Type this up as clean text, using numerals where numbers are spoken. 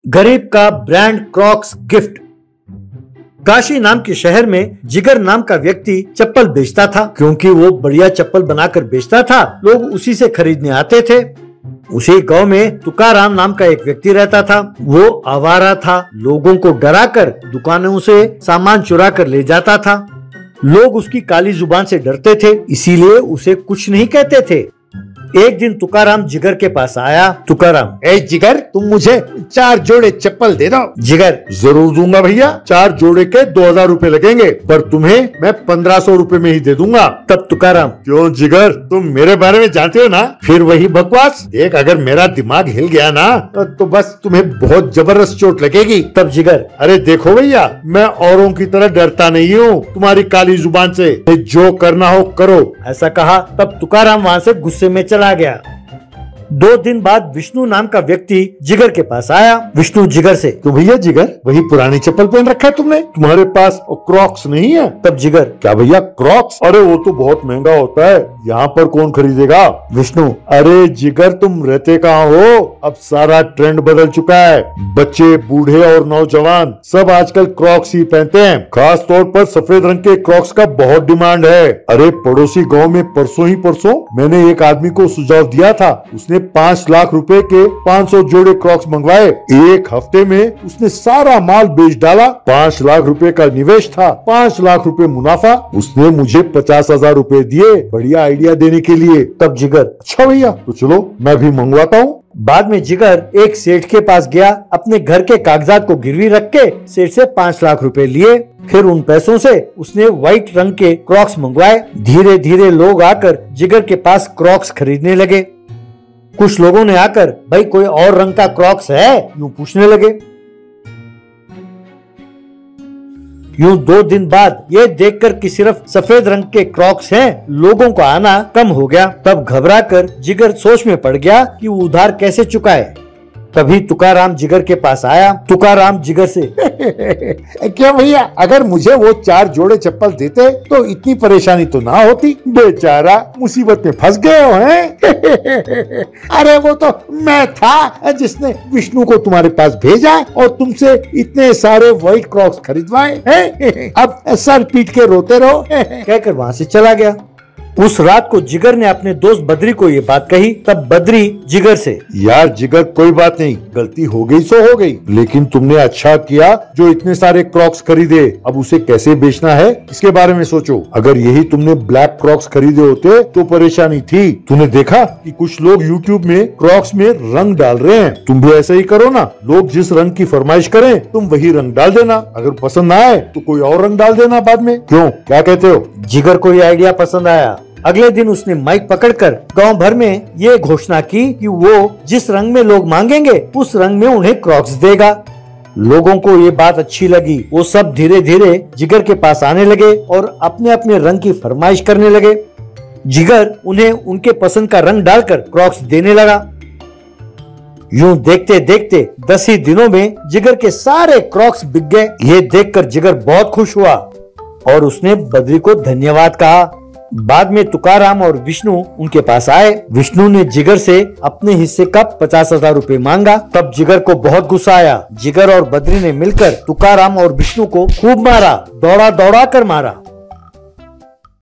गरीब का brand Crocs gift. Kashi नाम के शहर में जिगर नाम का व्यक्ति चप्पल बेचता था। क्योंकि वो बढ़िया चप्पल बनाकर बेचता था, लोग उसी से खरीदने आते थे। उसी गांव में तुकाराम नाम का एक व्यक्ति रहता था। वो आवारा था, लोगों को डराकर दुकानों से सामान चुरा कर ले जाता था। लोग उसकी काली जुबान से डरते थे, इसीलिए उसे कुछ नहीं कहते थे। एक दिन तुकाराम जिगर के पास आया। तुकाराम, ए जिगर, तुम मुझे 4 जोड़े चप्पल दे दो। जिगर, जरूर दूंगा भैया, 4 जोड़े के 2000 रुपए लगेंगे, पर तुम्हें मैं 1500 रुपए में ही दे दूंगा। तब तुकाराम, क्यों जिगर, तुम मेरे बारे में जानते हो ना, फिर वही बकवास। देख, अगर मेरा दिमाग हिल गया ना तो बस तुम्हें बहुत जबरदस्त चोट लगेगी। तब जिगर, अरे देखो भैया, मैं औरों की तरह डरता नहीं हूँ तुम्हारी काली जुबान से, जो करना हो करो। ऐसा कहा तब तुकाराम वहाँ से गुस्से में चला गया। 2 दिन बाद विष्णु नाम का व्यक्ति जिगर के पास आया। विष्णु जिगर से, तो भैया जिगर, वही पुरानी चप्पल पहन रखा है तुमने, तुम्हारे पास क्रॉक्स नहीं है? तब जिगर, क्या भैया क्रॉक्स? अरे वो तो बहुत महंगा होता है, यहाँ पर कौन खरीदेगा? विष्णु, अरे जिगर, तुम रहते कहाँ हो? अब सारा ट्रेंड बदल चुका है, बच्चे, बूढ़े और नौजवान सब आजकल क्रॉक्स ही पहनते हैं। खास तौर पर सफेद रंग के क्रॉक्स का बहुत डिमांड है। अरे पड़ोसी गाँव में परसों मैंने एक आदमी को सुझाव दिया था, उसने 5 लाख रुपए के 500 जोड़े क्रॉक्स मंगवाए। एक हफ्ते में उसने सारा माल बेच डाला। 5 लाख रुपए का निवेश था, 5 लाख रुपए मुनाफा। उसने मुझे 50,000 रुपए दिए बढ़िया आइडिया देने के लिए। तब जिगर, अच्छा भैया, तो चलो मैं भी मंगवाता हूँ। बाद में जिगर एक सेठ के पास गया, अपने घर के कागजात को गिरवी रख के सेठ से 5 लाख रुपए लिए। फिर उन पैसों से उसने व्हाइट रंग के क्रॉक्स मंगवाए। धीरे धीरे लोग आकर जिगर के पास क्रॉक्स खरीदने लगे। कुछ लोगों ने आकर, भाई कोई और रंग का क्रॉक्स है, यूं पूछने लगे। यूं 2 दिन बाद ये देखकर कि सिर्फ सफेद रंग के क्रॉक्स हैं, लोगों को आना कम हो गया। तब घबराकर जिगर सोच में पड़ गया कि वो उधार कैसे चुकाए। तभी तुकाराम जिगर के पास आया। तुकाराम जिगर से, क्या भैया, अगर मुझे वो 4 जोड़े चप्पल देते तो इतनी परेशानी तो ना होती। बेचारा मुसीबत में फंस गए हो हैं? अरे वो तो मैं था जिसने विष्णु को तुम्हारे पास भेजा और तुमसे इतने सारे व्हाइट क्रॉक्स खरीदवाए हैं। अब सर पीट के रोते रहो। कहकर वहाँ से चला गया। उस रात को जिगर ने अपने दोस्त बद्री को ये बात कही। तब बद्री जिगर से, यार जिगर, कोई बात नहीं, गलती हो गई सो हो गई, लेकिन तुमने अच्छा किया जो इतने सारे क्रॉक्स खरीदे। अब उसे कैसे बेचना है इसके बारे में सोचो। अगर यही तुमने ब्लैक क्रॉक्स खरीदे होते तो परेशानी थी। तूने देखा कि कुछ लोग यूट्यूब में क्रॉक्स में रंग डाल रहे हैं, तुम भी ऐसा ही करो ना। लोग जिस रंग की फरमाइश करें तुम वही रंग डाल देना। अगर पसंद ना आए तो कोई और रंग डाल देना बाद में। क्यों, क्या कहते हो? जिगर को ये आइडिया पसंद आया। अगले दिन उसने माइक पकड़कर गांव भर में ये घोषणा की कि वो जिस रंग में लोग मांगेंगे उस रंग में उन्हें क्रॉक्स देगा। लोगों को ये बात अच्छी लगी। वो सब धीरे धीरे जिगर के पास आने लगे और अपने अपने रंग की फरमाइश करने लगे। जिगर उन्हें उनके पसंद का रंग डालकर क्रॉक्स देने लगा। यूं देखते देखते 10 ही दिनों में जिगर के सारे क्रॉक्स बिक गए। ये देखकर जिगर बहुत खुश हुआ और उसने बद्री को धन्यवाद कहा। बाद में तुकाराम और विष्णु उनके पास आए। विष्णु ने जिगर से अपने हिस्से का 50,000 रुपए मांगा। तब जिगर को बहुत गुस्सा आया। जिगर और बद्री ने मिलकर तुकाराम और विष्णु को खूब मारा, दौड़ा दौड़ा कर मारा।